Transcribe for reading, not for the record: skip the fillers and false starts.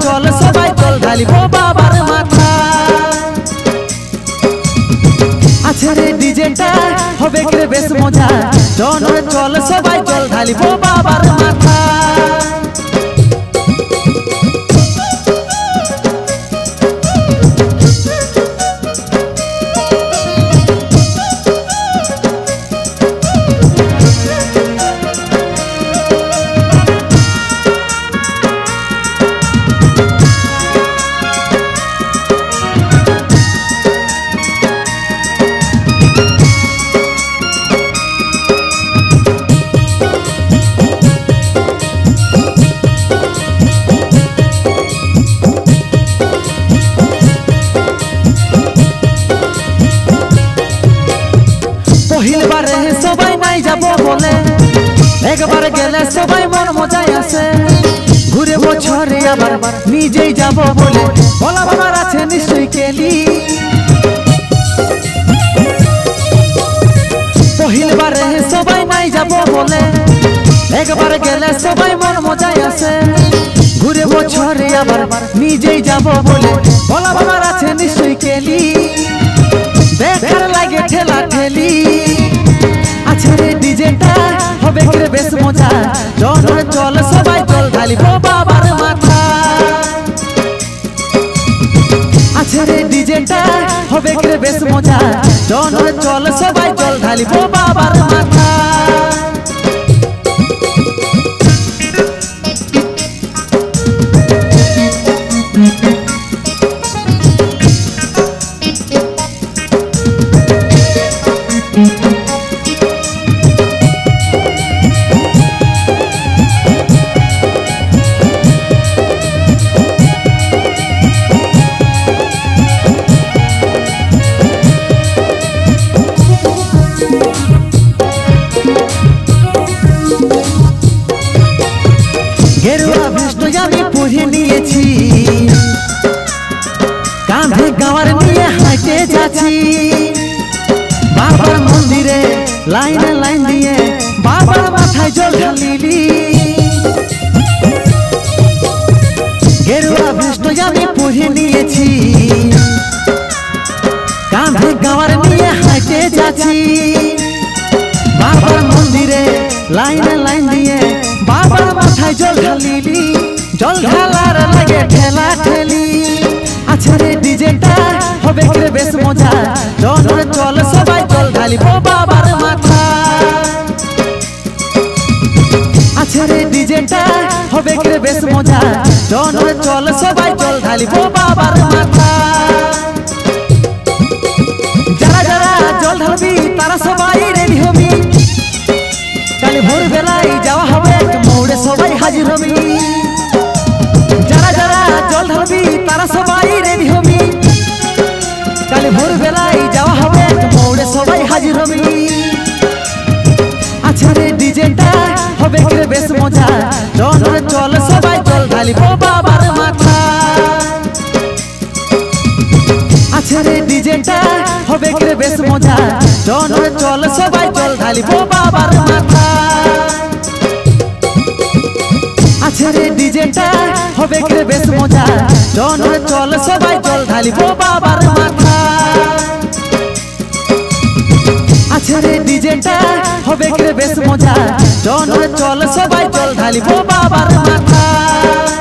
चल सबाई चल ढालिब बाबार माथा আছে রে ডিজেটা হবে রে বেশ মজা জন চল সবাই চল ঢালিব বাবার মাথা पहिल बारे सबाई नाई जाबो बोले एक बार गेले सबाई मन मजाय आसे घुरे बछरे आबार निजेई जाबो बोले बोला बाबार आछे निश्चय केली पहिल बारे सबाई नाई जाबो बोले एक बार गेले सबाई मन मजाय आसे घुरे बछरे आबार निजेई जाबो बोले बोला बाबार आछे निश्चय केली देखार लागे ठेला ठेली আছে রে ডিজেটা হবে রে বেশ মজা জন চল সবাই চল ঢালিব বাবার মাথা আছে রে ডিজেটা হবে রে বেশ মজা জন চল সবাই চল ঢালিব বাবার মাথা गेरुआ विष्णु जानी पुरी निয়েছি कांधे गावर निये हाइटे जाची बाबार मंदिरे लाइन लाइन दिए बाबार माथाय जल ढालिली गेरुआ विष्णु जानी पुरी निয়েছি कांधे गावर निये हाइटे जाची बाबार मंदिरे लाइन लाइन दिए बाबार माथाय जल ढालिली जल ढालार लागे ठेला ठेली আছে রে ডিজেটা হবে রে বেশ মজা জন চল সবাই চল ঢালিব বাবার মাথা আছে রে ডিজেটা হবে রে বেশ মজা জন চল সবাই চল ঢালিব বাবার মাথা যারা যারা জল ঢালবি তারা সবাই রেডি হবি কাল ভোর বেলায় যাওয়া হবে মৌড়ে সবাই হাজির হবি যারা যারা জল ঢালবি তারা সবাই রেডি হবি কাল ভোর বেলায় যাওয়া হবে মৌড়ে সবাই হাজির হবি আছে রে ডিজেটা হবে রে বেশ মজা জন চল সবাই চল ঢালিব বাবার মাথা আছে রে ডিজেটা হবে রে বেশ মজা জন চল সবাই চল ঢালিব বাবার মাথা আছে রে ডিজেটা হবে রে বেশ মজা জন চল সবাই চল ঢালিব বাবার মাথা আছে রে ডিজেটা হবে রে বেশ মজা জন চল সবাই চল ঢালিব বাবার মাথা।